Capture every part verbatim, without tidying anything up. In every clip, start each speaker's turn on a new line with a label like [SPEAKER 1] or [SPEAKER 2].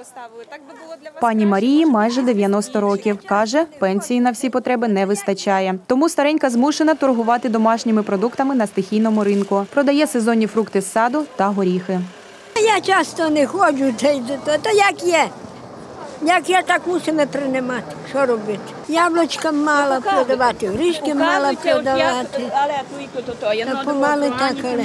[SPEAKER 1] Пані Марії майже дев'яносто років. Каже, пенсії на всі потреби не вистачає. Тому старенька змушена торгувати домашніми продуктами на стихійному ринку. Продає сезонні фрукти з саду та горіхи.
[SPEAKER 2] Я часто не ходжу, то, то як є. Як я, так мусимо приймати. Що робити? Яблучка мала продавати, горішки мала продавати. Та помали так, але.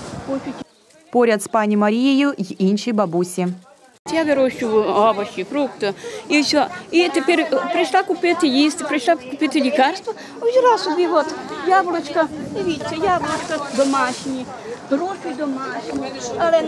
[SPEAKER 1] Поряд з пані Марією й інші бабусі.
[SPEAKER 3] Я вирощую овочі, фрукти і все. І тепер прийшла купити їсти, прийшла купити лікарство, взяла собі от яблучка, дивіться, яблучка домашні, груші домашні, але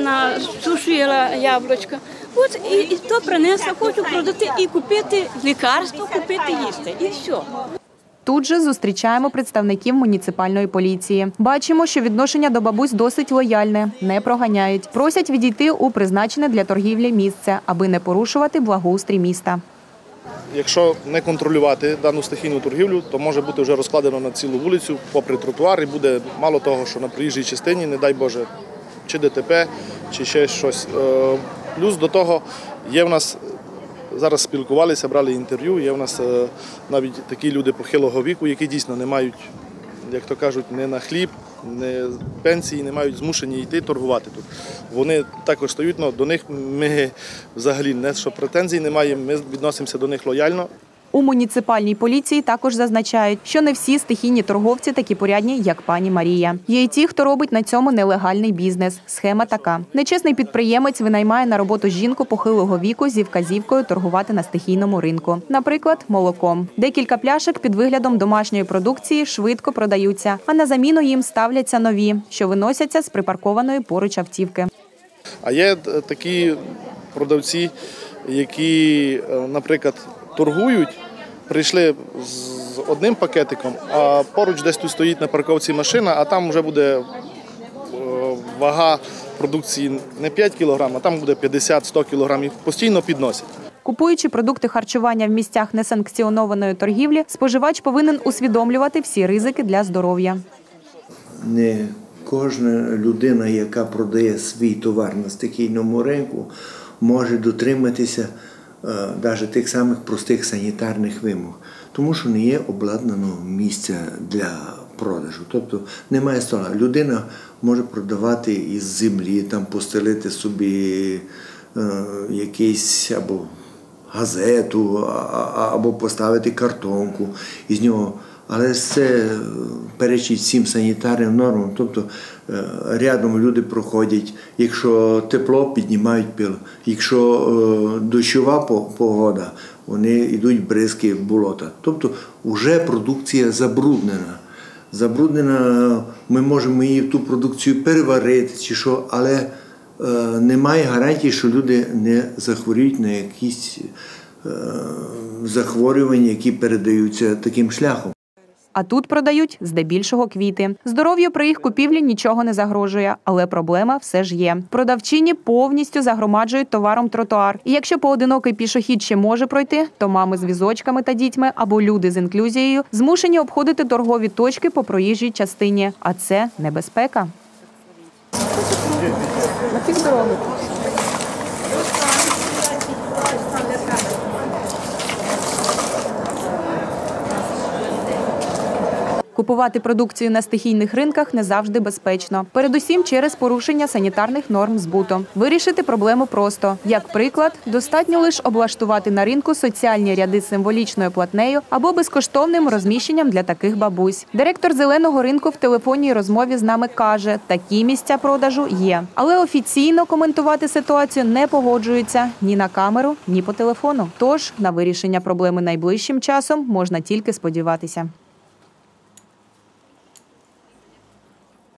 [SPEAKER 3] насушила яблучка. От і, і то принесла, хочу продати і купити лікарство, купити їсти, і все.
[SPEAKER 1] Тут же зустрічаємо представників муніципальної поліції. Бачимо, що відношення до бабусь досить лояльне, не проганяють. Просять відійти у призначене для торгівлі місце, аби не порушувати благоустрій міста.
[SPEAKER 4] Якщо не контролювати дану стихійну торгівлю, то може бути вже розкладено на цілу вулицю, попри тротуар, і буде мало того, що на проїжджій частині, не дай Боже, чи ДТП, чи ще щось. Плюс до того є в нас, зараз спілкувалися, брали інтерв'ю, є в нас навіть такі люди похилого віку, які дійсно не мають, як то кажуть, не на хліб, не пенсії, не мають змушені йти торгувати тут. Вони також стоять, але до них ми взагалі не що претензій не маємо, ми відносимося до них лояльно.
[SPEAKER 1] У муніципальній поліції також зазначають, що не всі стихійні торговці такі порядні, як пані Марія. Є й ті, хто робить на цьому нелегальний бізнес. Схема така. Нечесний підприємець винаймає на роботу жінку похилого віку зі вказівкою торгувати на стихійному ринку. Наприклад, молоком. Декілька пляшок під виглядом домашньої продукції швидко продаються, а на заміну їм ставляться нові, що виносяться з припаркованої поруч автівки.
[SPEAKER 4] А є такі продавці, які, наприклад, торгують, прийшли з одним пакетиком, а поруч десь тут стоїть на парковці машина, а там вже буде вага продукції не п'ять кілограмів, а там буде п'ятдесят-сто кілограмів. Постійно підносять.
[SPEAKER 1] Купуючи продукти харчування в місцях несанкціонованої торгівлі, споживач повинен усвідомлювати всі ризики для здоров'я.
[SPEAKER 5] Не кожна людина, яка продає свій товар на стихійному ринку, може дотриматися навіть тих самих простих санітарних вимог, тому що не є обладнаного місця для продажу. Тобто немає стола. Людина може продавати із землі, там постелити собі е, якийсь або газету, або поставити картонку із нього. Але це перечить всім санітарним нормам. Тобто рядом люди проходять, якщо тепло, піднімають пил. Якщо дощова погода, вони йдуть бризки в болота. Тобто вже продукція забруднена. Забруднена, ми можемо її ту продукцію переварити чи що, але немає гарантії, що люди не захворіють на якісь захворювання, які передаються таким шляхом.
[SPEAKER 1] А тут продають здебільшого квіти. Здоров'ю при їх купівлі нічого не загрожує, але проблема все ж є. Продавчині повністю загромаджують товаром тротуар. І якщо поодинокий пішохід ще може пройти, то мами з візочками та дітьми або люди з інклюзією змушені обходити торгові точки по проїжджій частині. А це небезпека. На пів дороги. Купувати продукцію на стихійних ринках не завжди безпечно. Передусім через порушення санітарних норм збуту. Вирішити проблему просто. Як приклад, достатньо лише облаштувати на ринку соціальні ряди з символічною платнею або безкоштовним розміщенням для таких бабусь. Директор «Зеленого ринку» в телефонній розмові з нами каже, такі місця продажу є. Але офіційно коментувати ситуацію не погоджується ні на камеру, ні по телефону. Тож на вирішення проблеми найближчим часом можна тільки сподіватися.